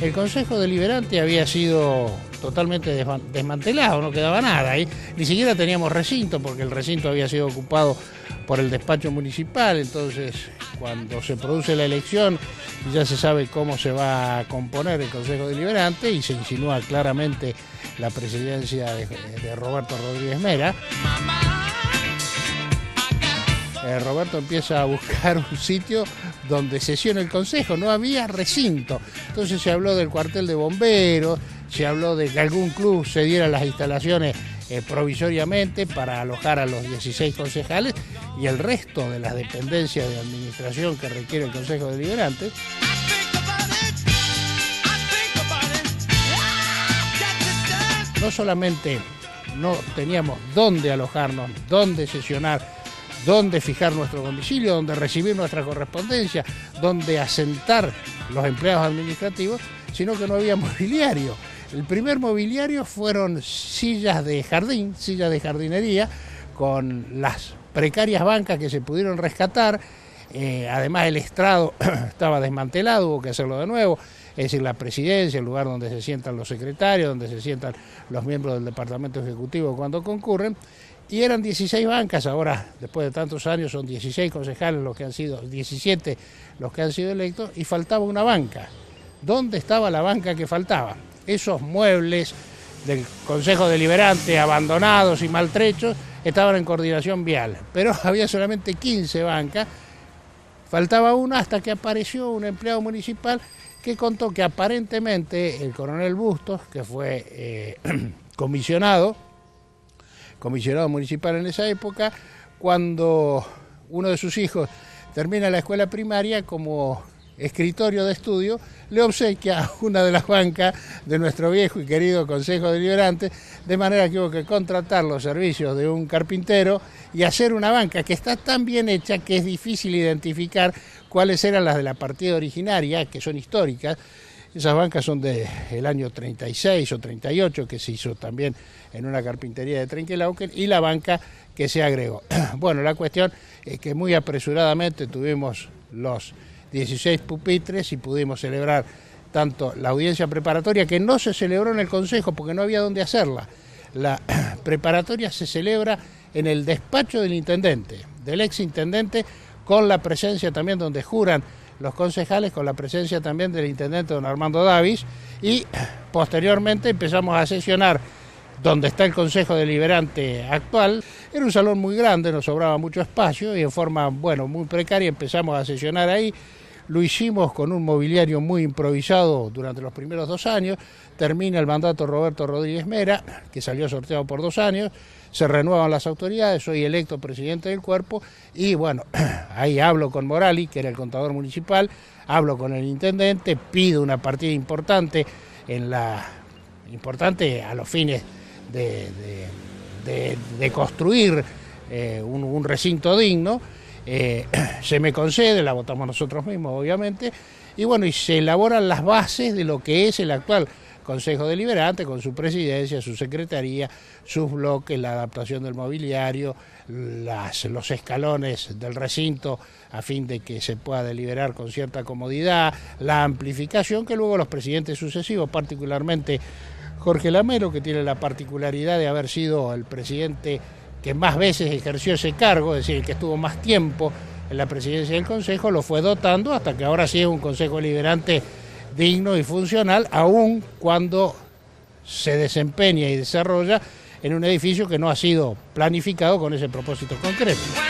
el Consejo Deliberante había sido totalmente desmantelado, no quedaba nada ahí, ni siquiera teníamos recinto porque el recinto había sido ocupado por el despacho municipal. Entonces cuando se produce la elección ya se sabe cómo se va a componer el Consejo Deliberante y se insinúa claramente la presidencia de Roberto Rodríguez Mera. Roberto empieza a buscar un sitio donde sesione el Consejo, no había recinto. Entonces se habló del cuartel de bomberos, se habló de que algún club cediera las instalaciones provisoriamente para alojar a los 16 concejales y el resto de las dependencias de administración que requiere el Consejo Deliberante. No solamente no teníamos dónde alojarnos, dónde sesionar, dónde fijar nuestro domicilio, dónde recibir nuestra correspondencia, dónde asentar los empleados administrativos, sino que no había mobiliario. El primer mobiliario fueron sillas de jardín, sillas de jardinería, con las precarias bancas que se pudieron rescatar. Además el estrado estaba desmantelado, hubo que hacerlo de nuevo. Es decir, la presidencia, el lugar donde se sientan los secretarios, donde se sientan los miembros del departamento ejecutivo cuando concurren. Y eran 16 bancas, ahora después de tantos años son 16 concejales los que han sido, 17 los que han sido electos, y faltaba una banca. ¿Dónde estaba la banca que faltaba? Esos muebles del Consejo Deliberante abandonados y maltrechos estaban en coordinación vial, pero había solamente 15 bancas, faltaba una hasta que apareció un empleado municipal que contó que aparentemente el coronel Bustos, que fue comisionado municipal en esa época, cuando uno de sus hijos termina la escuela primaria, como escritorio de estudio, le obsequia una de las bancas de nuestro viejo y querido Consejo Deliberante, de manera que hubo que contratar los servicios de un carpintero y hacer una banca que está tan bien hecha que es difícil identificar cuáles eran las de la partida originaria, que son históricas. Esas bancas son del año 36 o 38, que se hizo también en una carpintería de Trenquelauquen, y la banca que se agregó. Bueno, la cuestión es que muy apresuradamente tuvimos los 16 pupitres y pudimos celebrar tanto la audiencia preparatoria, que no se celebró en el Consejo porque no había dónde hacerla. La preparatoria se celebra en el despacho del intendente, del ex intendente, con la presencia también donde juran los concejales, con la presencia también del intendente don Armando Davis, y posteriormente empezamos a sesionar donde está el Consejo Deliberante actual. Era un salón muy grande, nos sobraba mucho espacio y en forma, muy precaria empezamos a sesionar ahí. Lo hicimos con un mobiliario muy improvisado durante los primeros 2 años. Termina el mandato Roberto Rodríguez Mera, que salió sorteado por 2 años. Se renuevan las autoridades, soy electo presidente del cuerpo y ahí hablo con Morali, que era el contador municipal, hablo con el intendente, pido una partida importante a los fines de construir un recinto digno. Se me concede, la votamos nosotros mismos obviamente, y se elaboran las bases de lo que es el actual Consejo Deliberante, con su presidencia, su secretaría, sus bloques, la adaptación del mobiliario, los escalones del recinto a fin de que se pueda deliberar con cierta comodidad, la amplificación que luego los presidentes sucesivos, particularmente Jorge Lamelo, que tiene la particularidad de haber sido el presidente que más veces ejerció ese cargo, es decir, el que estuvo más tiempo en la presidencia del Consejo, lo fue dotando hasta que ahora sí es un Consejo Deliberante digno y funcional, aun cuando se desempeña y desarrolla en un edificio que no ha sido planificado con ese propósito concreto.